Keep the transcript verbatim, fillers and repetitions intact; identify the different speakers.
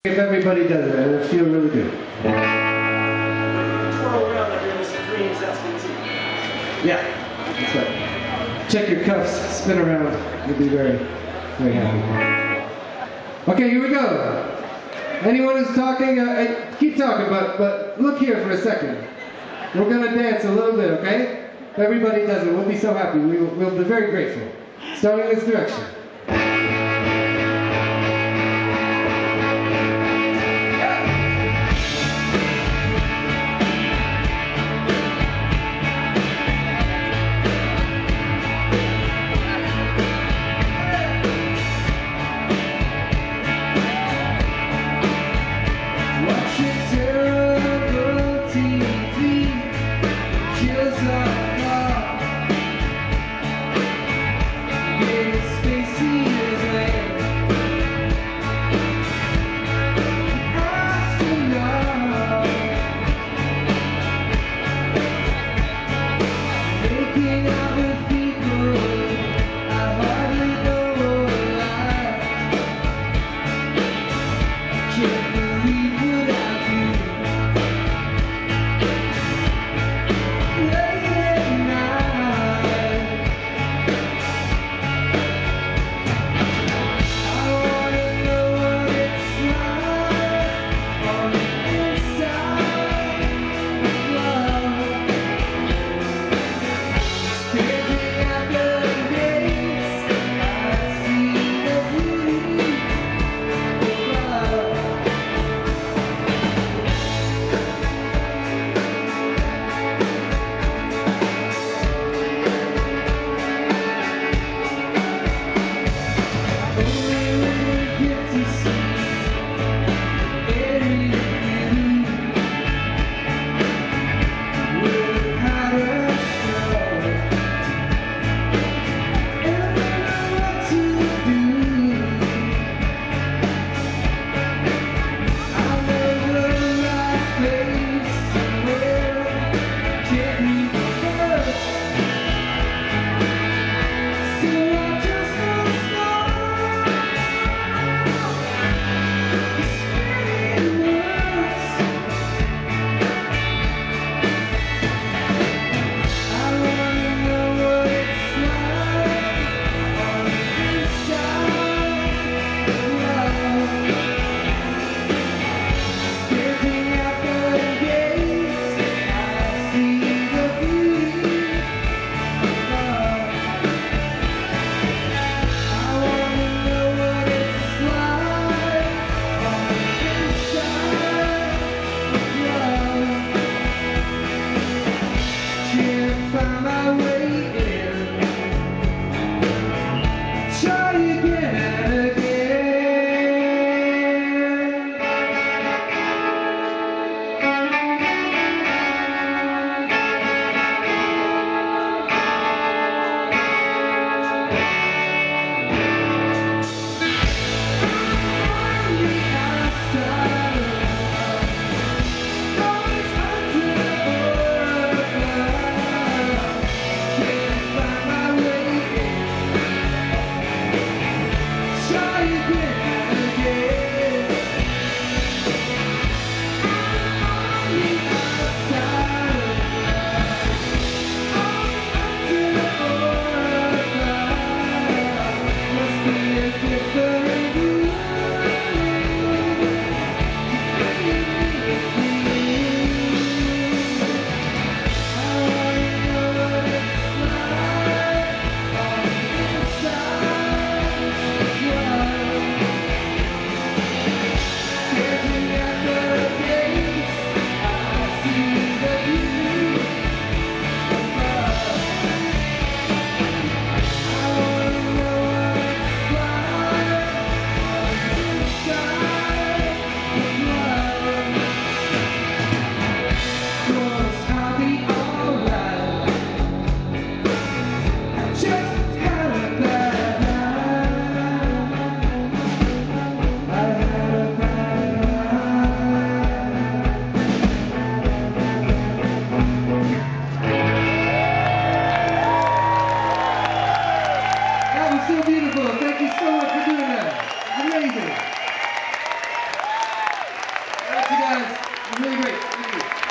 Speaker 1: If everybody does it, it'll feel really good.
Speaker 2: Twirl around like you're Mister Green's S B T.
Speaker 1: Yeah, that's right. Check your cuffs, spin around. You'll be very, very happy. Okay, here we go. Anyone who's talking, uh, keep talking, but but look here for a second. We're gonna dance a little bit, okay? If everybody does it, we'll be so happy. We'll, we'll be very grateful. Starting this direction. Space you guys. You're really great. Thank you.